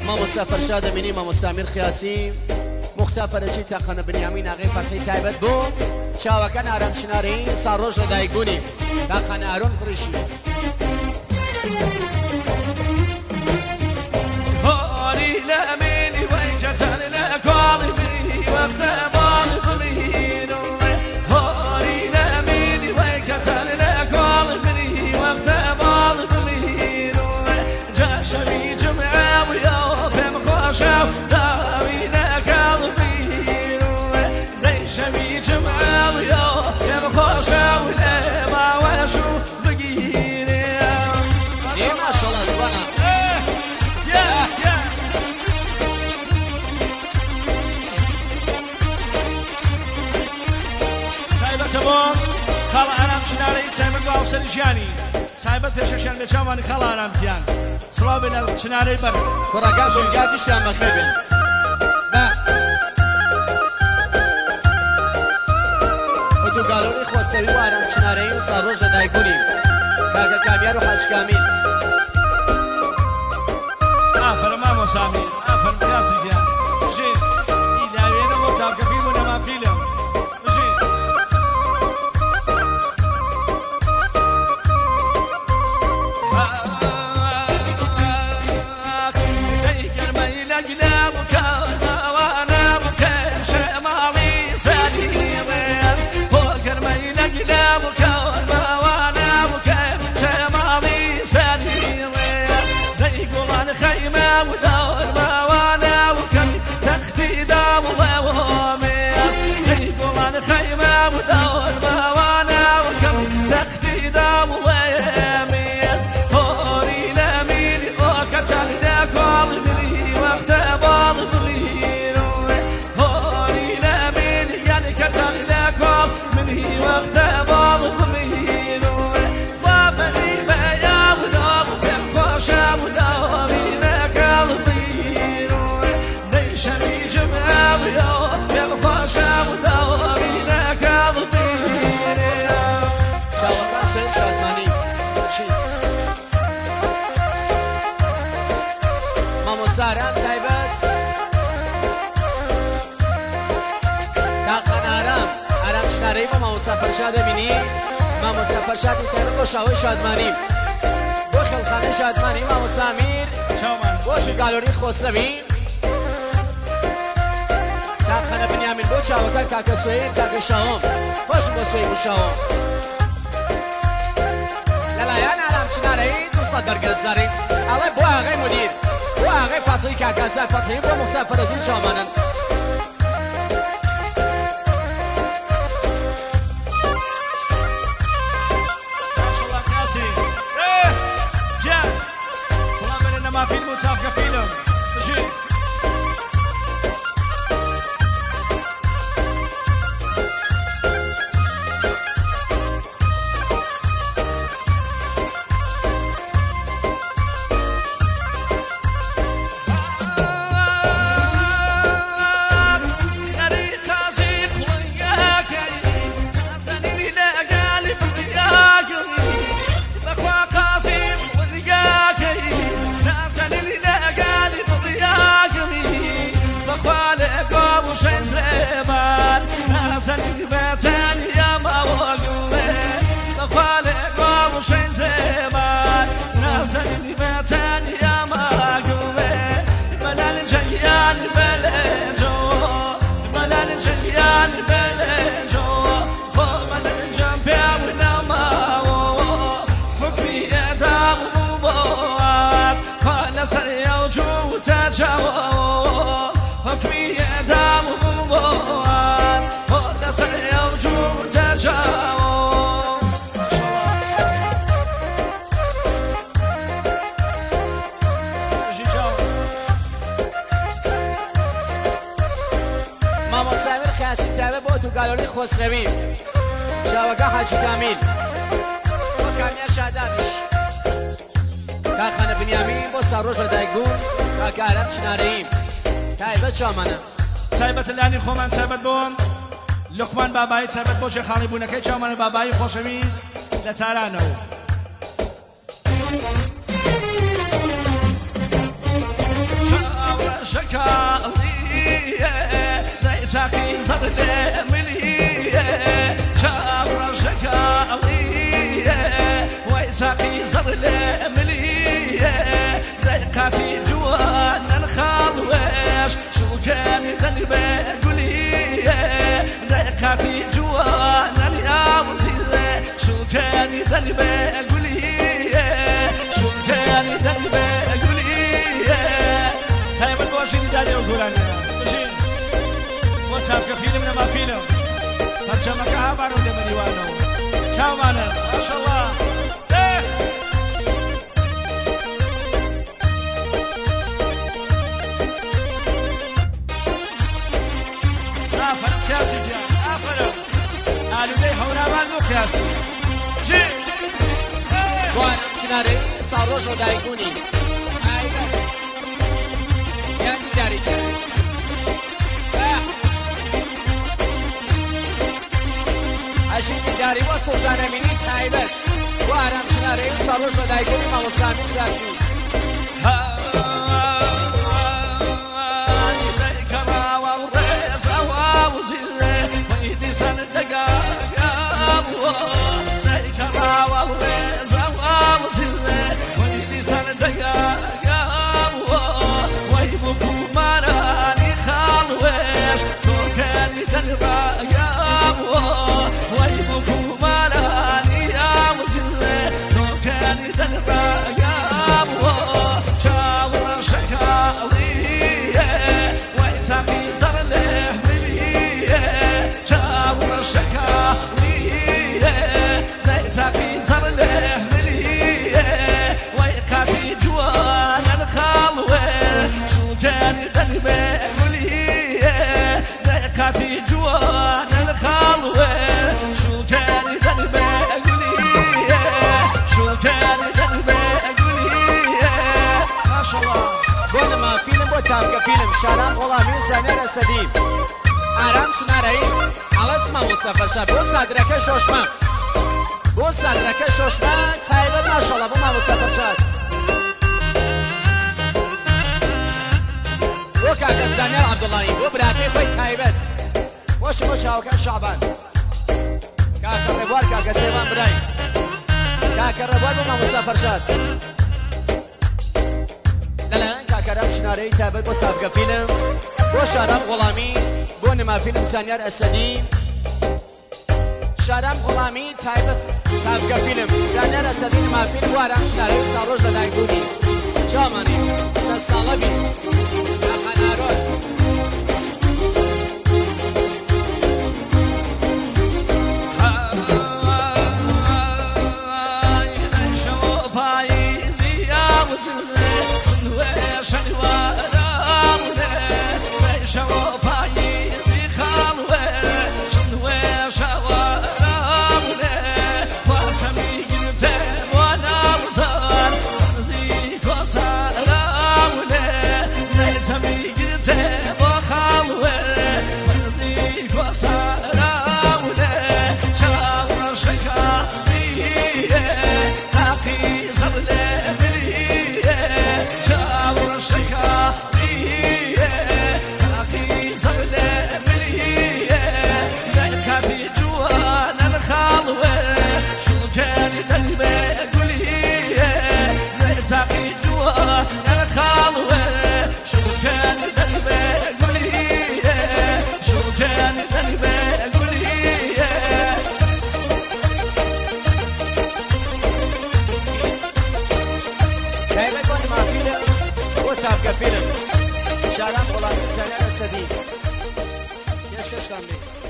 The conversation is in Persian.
مامۆستا فەرشاد ئەمینی مامۆستا ئەمیر خیاسی مختار فەرەجی تاقانە بنیامین ئاغای فەتحی تایبەت بۆ چاوەکان ئارام چنارەی ساڕۆژ لە دایکبوونی تاقانە ئارۆن کوڕیشی هۆری لە ئەمینی وەیکەچەن لە کاڵی وەختە باڵی بڵین هۆری لە ئەمینی وەیکەچەن لە کاڵی وەختە باڵی بڵین جاشەوی جمعاویە پێم خۆشە داوی لە کاڵی دەیشەوی جمعاویە پێم خۆشە لێ ماوەش و بگیرێ ماشەڵڵا زوانە سایبەتەبوون خاڵ ئارام چنارەی سایبەت بە ئاوسەری ژیانی سایبەت پێشەشیان بێ چاوانی خاڵ ئارامتیان سڵاو بێ لە چنارەی بەرز کوڕەکان ژنگا گشتیان بەخێ بێن ئۆتۆگالۆری خۆسەوی و ئارام چنارەی و ساڕۆژ لە دایکبوونی کاکە کامیار و حاج کامین ئافرە مامۆستا ئەمیر ئافرە پیاسی گیان بژێ ئیداوێنە بۆ تاکەفی بوو نەما فیلم بژێ دەیگەرمەی لە گلابووکە ئەوانە بکەم شەماڵی سەری ڕێز بۆ گەرمەی لە گلابووکە ئەوانە بکەم شەماڵی سەری ڕێز دەیگوڵان خەیمە و دەوەرمەوانە وکەم تەختی داوڵەوەمێز دەیگوڵان خەیمە و دەوەرمەوانە وکەم تەختی داوڵەمێز هۆری لە میلی ئۆکەچەن لە کۆڵی ملی وەختە باڵی بڵین هۆری لە میلی یعنی کەچەن لە کۆڵ ملی وەختە باڵی بڵین بابەری بەیاڵ نۆڵ پێم خۆشە و داوەمی لە کەڵبین دەیشەوی جمعاویە پێم خۆشە و داوەمی لە کەڵبین چاوەکان سێت شادمانی مامۆستا ئارام تایبەت تاقان ئارام چنارەی بۆ مامۆستا فەرشاد ئەمینی مامۆستا فەرشادی تایبەت بۆ شاوەی شادمانی بۆ خێڵخانەی شادمانی مامۆستا ئەمیر چاومان بۆشی گالۆری خۆسەوی تاقانە بنیامین بۆ چاوەکان کاکە سوێن کاکە شاوم خۆش بۆ سوێی و شاوم لەلایەن ئارام چنارەی 200 دەرگەزاری ئەڵێ بۆ ئاغای مدیر بۆ ئاغای فاتحی کاکەزار فەتحی بۆ موسا فەرەزی شامانن ماشەڵڵا کاسی گیان سڵام بێنە نەما فیلم و چاوکە فیلم بژێ نازنی بەتەن یاماوەگوڵێ بەخوالێ گۆڵشەی زێمان نازنی بەتەن یاماگوڵێ بەلال جەنگیان بەلێجۆ بەلال جەنگیان بەلێجۆ خۆ بەلال جەم پێم نەماوە حکمی ئێدام بووبات خوا لەسەر ئەوجوو تەجاوە حکمی ئێدام بووبات لەسەر ئەوجوو تەجاوە مامۆستا ئەمیر خیاسی تایبەت بۆ ئۆتۆگالۆری خۆسەوی چاوەکە حاجی کامیل بۆ کامیار شادانش کارخانە بنیامین بۆ ساڕۆژ لە دایکبوون کاکە ئارام چنارەیی تایبەت چامانە تایبەت لانی خۆمان تایبەت بۆم لقمان بابایی تایبەت بۆ جێخاڵی بوونەکەی چاومانە بابایی خۆشەویست لە تارانەوە تاقي زغلة مليه شاور شكاليه ويتاقي زغلة مليه دقة في جوان الخالوش شو كان ذنبه قوليه دقة في جوان الياوزيه شو كان ذنبه قوليه شو كان ذنبه قوليه سايبك واشين داري وقولاني واتسابك فيلم ما فيلم ترجمك عبارو دمني وانو شاو معنا ما شاء الله آفر كاسي ديان آفر آلو دي حونا بالمو كاسي جي وانا شناري صاروش ودايقوني اي بس يعني جاري عشيق جاري وسلطان اميني تايبت وارم شناري صاروش ودايقوني ما وسامين راسي تابقى فيلم شارام غلامي وزانير أسدي آرام شناري على اسمه مصطفى شاب بو صدرك شوشما بو صدرك شوشما سايبت ما شاء الله بو ما مصطفى شاب بو كاكا زانير عبدالله بو براتي خوي تايبت وشو شاوكا شعبان كاكا ربوار كاكا سيبان براي كاكا ربوار بو ما مصطفى شاب كرم شناري تابت بو تابقى فيلم بو شارم غلامي بو نما فيلم زانيار أسدي شارم غلامي تابقى فيلم زانيار أسدي نما فيلم وارم شناري صاروش دايقوني شاماني سالبي نخنارون فيلم شارم غلامي زانيار أسدي كشكشتان بي